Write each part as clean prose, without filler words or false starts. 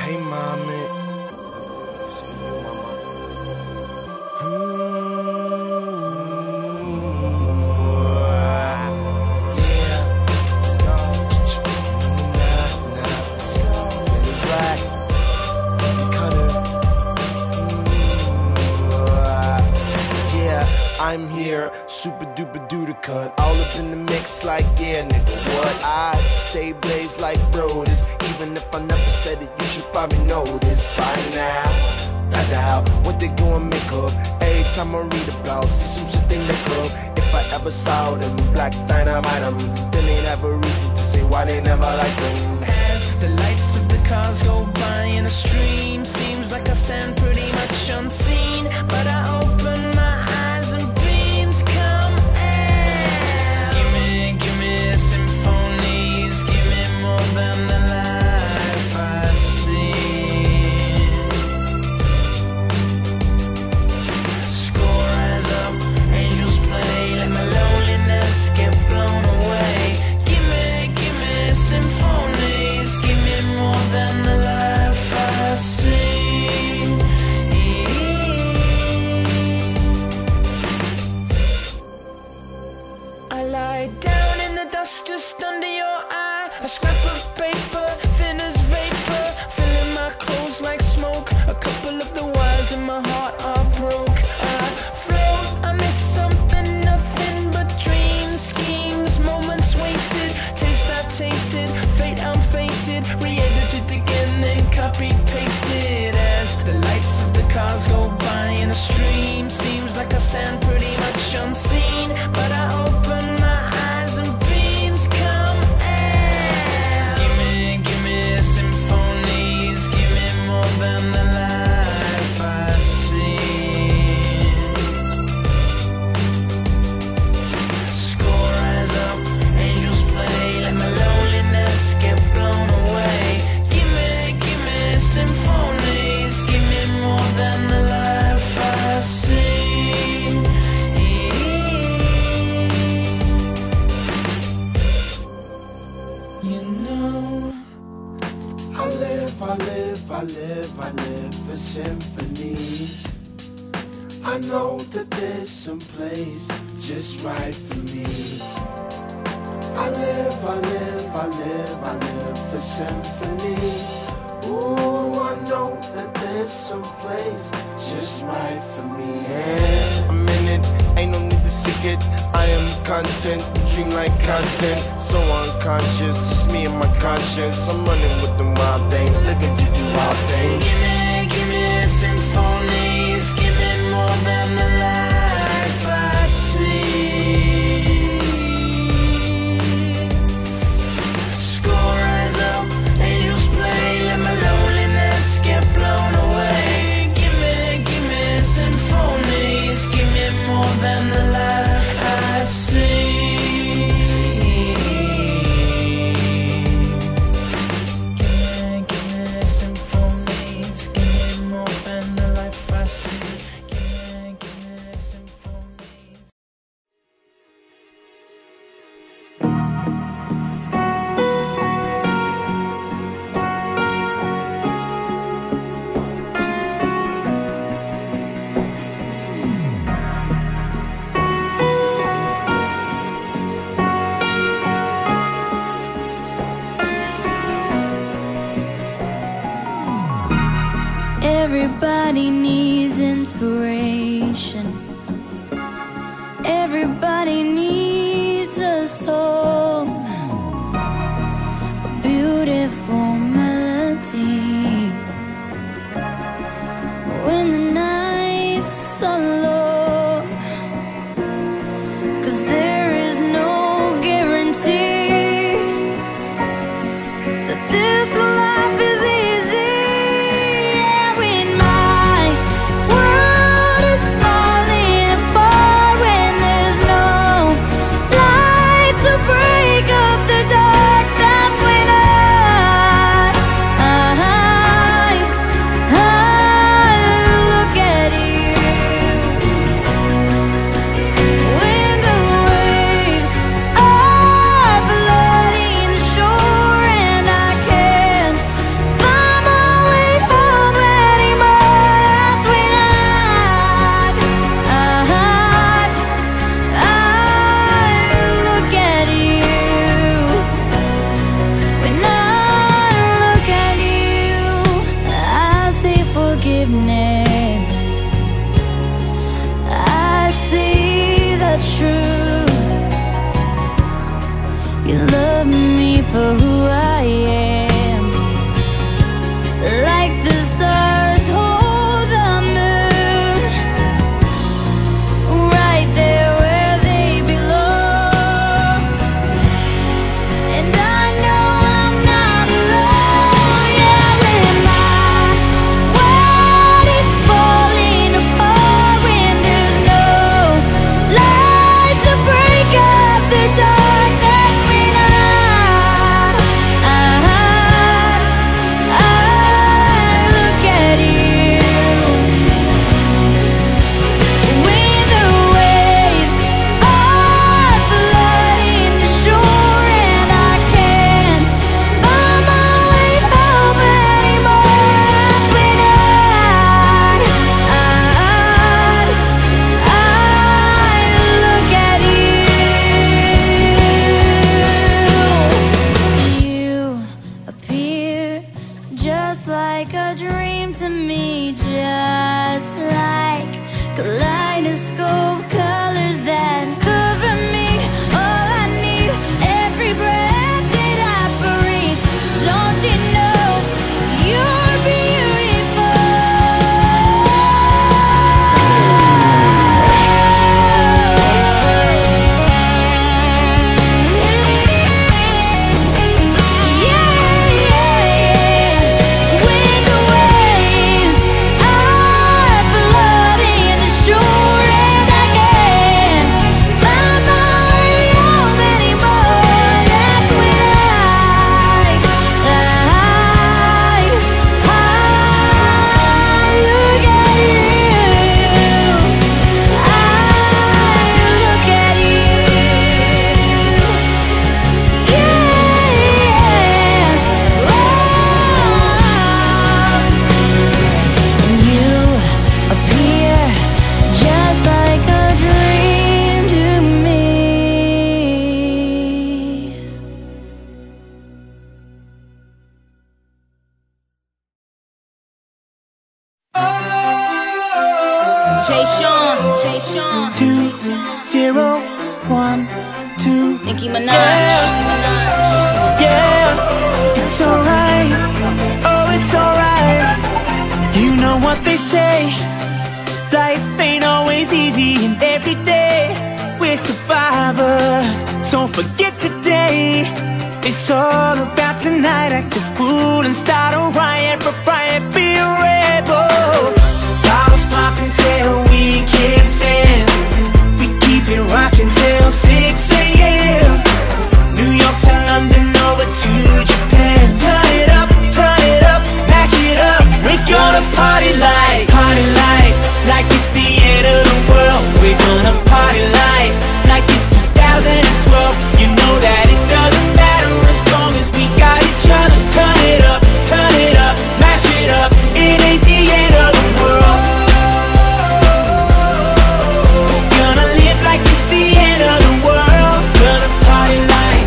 Hey, mommy. I'm here, super duper duper cut, all up in the mix like, yeah, nigga, what? I stay blazed like brothers, even if I never said it, you should probably know this by now. Tada, what they gon' make up? Every time I read about, see some shit they make up. If I ever saw them, black dynamite them, then they'd have a reason to say why they never like them. As the lights of the cars go by in a stream, seems like I stand pretty much unseen, but I open my eyes and beams come out. Give me symphonies, give me more than the life I've seen. Score rise up, angels play, let my loneliness get blown away. Give me symphonies, give me more than the life I've seen. I lie down in the dust just under your eye, a scrap of paper, thin as vapor, filling my clothes like smoke. A couple of the wires in my heart are broke. I float, I miss something, nothing but dreams, schemes, moments wasted, taste I tasted, fate I'm fated, re-edited again, then copy-pasted. As the lights of the cars go by in a stream, seems like I stand pretty much unseen, but I open my eyes and beams come out. Give me symphonies, give me more than the life I've seen. Score rise up, angels play, let my loneliness get blown away. Give me symphonies, give me more than the life I've seen. You know, I live for symphonies. I know that there's some place just right for me. I live for symphonies. Ooh, I know that there's some place just right for me. Yeah, I'm in it, ain't no need to seek it. I am content, dream like content, so unconscious, just me and my conscience. I'm running with the wild things, living to do wild things. give me symphonies, give me more than the life I see. Score rise up, angels play, let my loneliness get blown away. Give me symphonies, give me more than the life I see. Give me symphonies, give me more than the life I see. Give me symphonies. Everybody needs inspiration. Everybody needs a song, a beautiful melody. When the nights are long, 'cause there is no guarantee that this life is easy. Waves are flooding the shore, and I can't like a dream to me, just like kaleidoscope colors that cover me. All I need, every breath that I breathe. Don't you know you're beautiful? When the waves are flooding the shore and I can't find my way home anymore, that's when I look at you. I look at you. You appear just like a dream to me. Jay Sean, 2-0-1-2. Nicki Minaj. Yeah, it's alright. Oh, it's alright. You know what they say. Life ain't always easy, and every day we're survivors. So forget the day. It's all about tonight. Act a fool and start a riot. Riot, be a rebel. Bottles popping till we can't stand. We keep it rocking till 6 a.m. New York to London, over to Japan. Turn it up, mash it up. We're gonna party like it's the end of the world. We're gonna party like it's 2012. You know that it doesn't matter as long as we got each other. Turn it up, mash it up. It ain't the end of the world. We're gonna live like it's the end of the world. Gonna party like.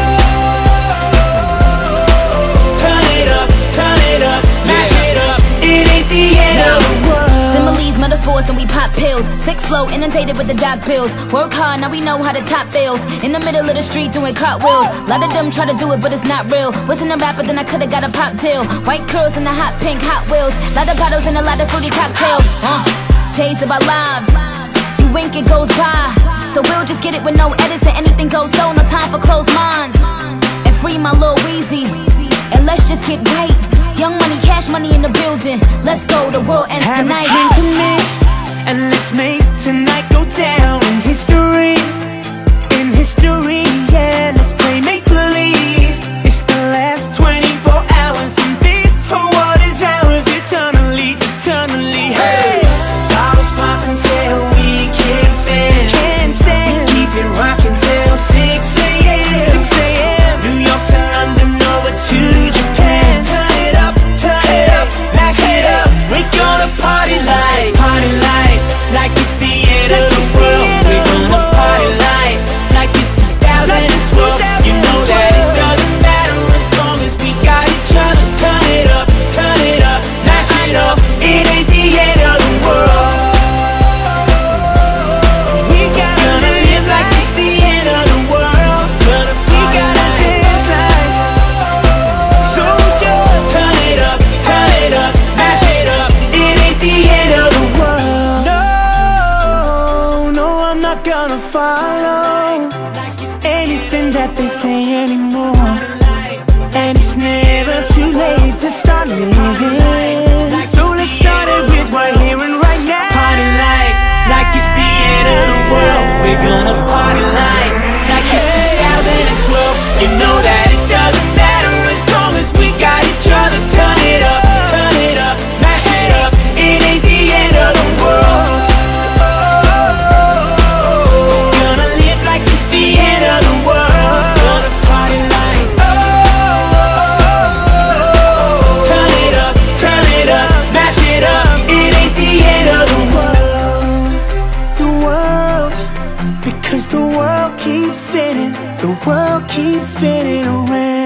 Turn it up, mash it up. It ain't the end of the world. Similes, metaphors, and we pop pills. Sick flow, inundated with the doc pills. Work hard, now we know how to top bills. In the middle of the street doing cartwheels. Lot of them try to do it, but it's not real. Wasn't a rapper, then I could've got a pop tail. White curls and the hot pink Hot Wheels. Lot of bottles and a lot of fruity cocktails. Days of our lives. You wink, it goes by. So we'll just get it with no edits and anything goes so. No time for closed minds. And free my Lil Weezy. And let's just get right. Young money, cash money in the building. Let's go, the world ends Have tonight. a drink with me, and let's make tonight go down in history. In history, yeah, let's play make-believe. It's the last 24 hours, and this whole world is ours eternally. Hey, bottles popping till we can't stand. We keep it rocking till 6 a.m. New York to London, over to Japan. Turn it up, mash it up. We're gonna party like it's the end of the world. We're gonna party like it's 2012. You know that it doesn't matter as long as we got each other. Turn it up, mash it up. It ain't the end of the world. We gonna live like it's the end of the world. Gonna party dance like. So just turn it up, mash it up. It ain't the end of the world. No, I'm not gonna follow anything that they say anymore. And it's never too late to start living. So let's start it with right here and right now. Party like it's the end of the world. We're gonna party like it's 2012. You know that it doesn't matter as long as we got each other. Turn it up, mash it up. It ain't the end of the world. Gonna live like it's the end of the world. Gonna party like. Turn it up, mash it up. It ain't the end of the world. The world, because the world keeps spinning. The world keeps spinning around.